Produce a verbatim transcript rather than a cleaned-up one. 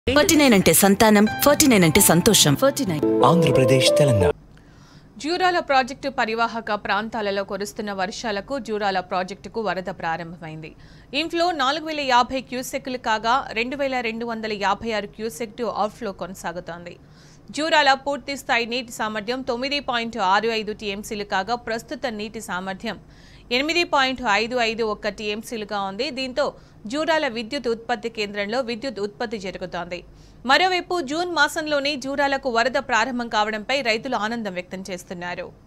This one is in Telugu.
ఫార్టీ-నైన్ అంటే సంతానం, ఫార్టీ-నైన్ అంటే సంతోషం. ఫార్టీ-నైన్ ఆంధ్రప్రదేశ్ తెలంగాణ. జూరాల ప్రాజెక్టు పరివాహక ప్రాంతాలలో కురుస్తున్న వర్షాలకు జూరాల ప్రాజెక్టుకు వరద ప్రారంభమైంది. ఇన్ఫ్లో నాలుగు వేల యాభై క్యూసెక్లు కాగా రెండు వేల రెండు వందల యాభై ఆరు క్యూసెక్టు అవుట్ఫ్లో కొనసాగుతోంది. జూరాల పూర్తి స్థాయి నీటి సామర్థ్యం తొమ్మిది పాయింట్ ఆరు ఐదు టీఎంసీలు కాగా ప్రస్తుత నీటి సామర్థ్యం ఎనిమిది పాయింట్ ఐదు ఐదు ఒక్క టీఎంసీలుగా ఉంది. దీంతో జూరాల విద్యుత్ ఉత్పత్తి కేంద్రంలో విద్యుత్ ఉత్పత్తి జరుగుతోంది. మరోవైపు జూన్ మాసంలోనే జూరాలకు వరద ప్రారంభం కావడంపై రైతులు ఆనందం వ్యక్తం చేస్తున్నారు.